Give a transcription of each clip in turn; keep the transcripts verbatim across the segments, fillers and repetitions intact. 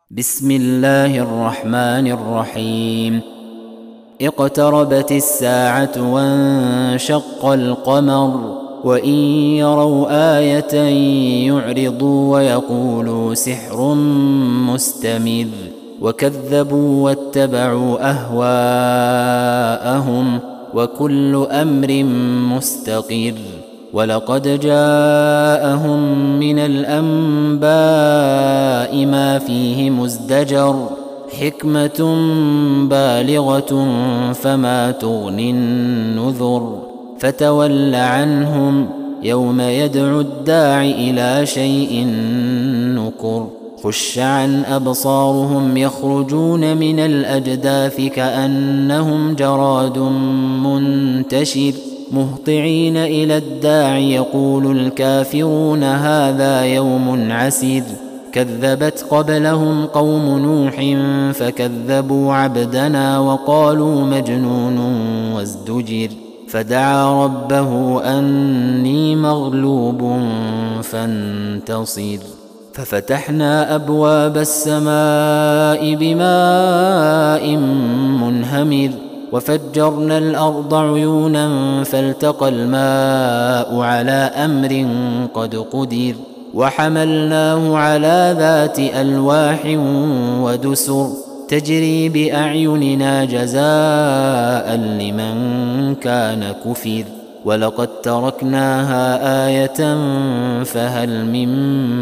بسم الله الرحمن الرحيم. اقتربت الساعة وانشق القمر وإن يروا آية يعرضوا ويقولوا سحر مستمر وكذبوا واتبعوا أهواءهم وكل أمر مستقر. ولقد جاءهم من الأنباء ما فيه مزدجر حكمة بالغة فما تغني النذر. فتول عنهم يوم يدعو الداع إلى شيء نكر. خش عن أبصارهم يخرجون من الأجداث كأنهم جراد منتشر مهطعين إلى الداع يقول الكافرون هذا يوم عسير. كذبت قبلهم قوم نوح فكذبوا عبدنا وقالوا مجنون وازدجر. فدعا ربه أني مغلوب فانتصر. ففتحنا أبواب السماء بماء منهمر وفجرنا الأرض عيونا فالتقى الماء على أمر قد قدر. وحملناه على ذات ألواح ودسر تجري بأعيننا جزاء لمن كان كفر. ولقد تركناها آية فهل من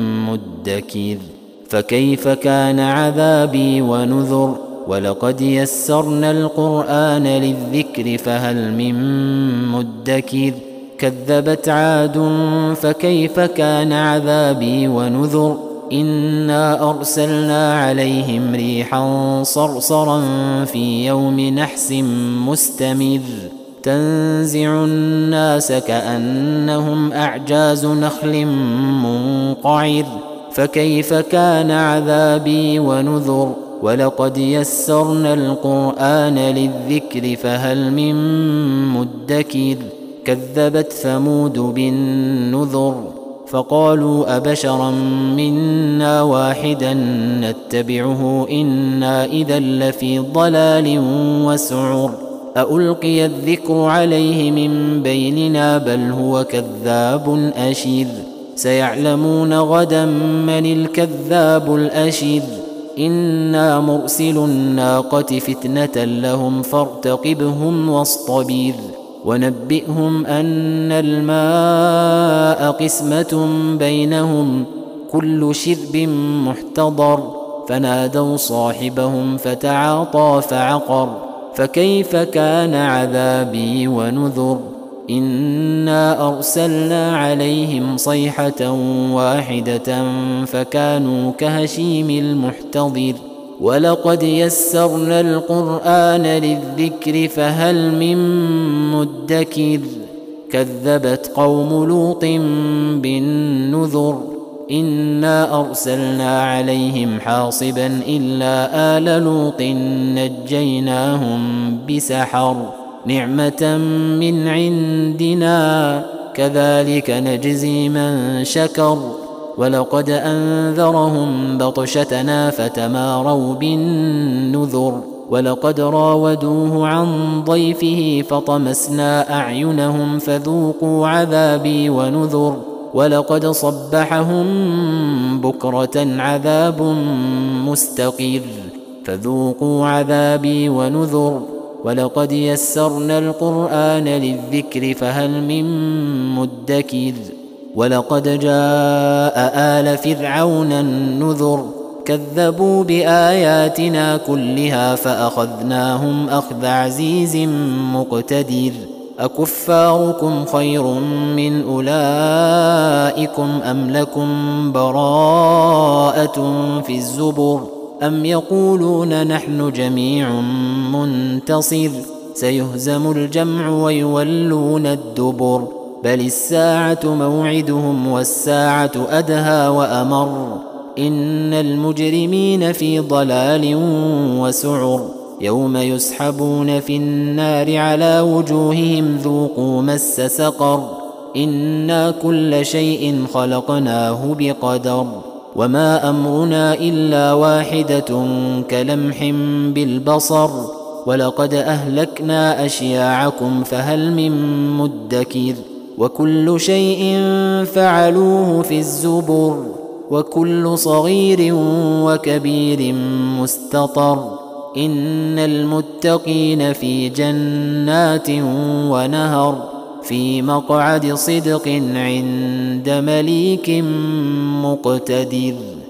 مدكر. فكيف كان عذابي ونذر. ولقد يسرنا القرآن للذكر فهل من مدكر. كذبت عاد فكيف كان عذابي ونذر. إنا أرسلنا عليهم ريحا صرصرا في يوم نحس مستمر تنزع الناس كأنهم أعجاز نخل منقعر. فكيف كان عذابي ونذر. ولقد يسرنا القرآن للذكر فهل من مدكر. كذبت ثمود بالنذر فقالوا أبشرا منا واحدا نتبعه إنا إذا لفي ضلال وسعر. أألقي الذكر عليه من بيننا بل هو كذاب أشر. سيعلمون غدا من الكذاب الأشر. إنا مرسل الناقة فتنة لهم فارتقبهم واصطبر. ونبئهم أن الماء قسمة بينهم كل شرب محتضر. فنادوا صاحبهم فتعاطى فعقر. فكيف كان عذابي ونذر. إنا أرسلنا عليهم صيحة واحدة فكانوا كهشيم المحتضر. ولقد يسرنا القرآن للذكر فهل من مدكر. كذبت قوم لوط بالنذر. إنا أرسلنا عليهم حاصبا إلا آل لوط نجيناهم بسحر نعمة من عندنا كذلك نجزي من شكر. ولقد أنذرهم بطشتنا فتماروا بالنذر. ولقد راودوه عن ضيفه فطمسنا أعينهم فذوقوا عذابي ونذر. ولقد صبحهم بكرة عذاب مستقر فذوقوا عذابي ونذر. ولقد يسرنا القرآن للذكر فهل من مدكر. ولقد جاء آل فرعون النذر كذبوا بآياتنا كلها فأخذناهم أخذ عزيز مقتدر. أكفاركم خير من أولئكم أم لكم براءة في الزبر. أم يقولون نحن جميع منتصر. سيهزم الجمع ويولون الدبر. بل الساعة موعدهم والساعة أدهى وأمر. إن المجرمين في ضلال وسعر. يوم يسحبون في النار على وجوههم ذوقوا مس سقر. إنا كل شيء خلقناه بقدر وما أمرنا إلا واحدة كلمح بالبصر ولقد أهلكنا أشياعكم فهل من مدكر وكل شيء فعلوه في الزبر وكل صغير وكبير مستطر إن المتقين في جنات ونهر في مقعد صدق عند مليك مقتدر.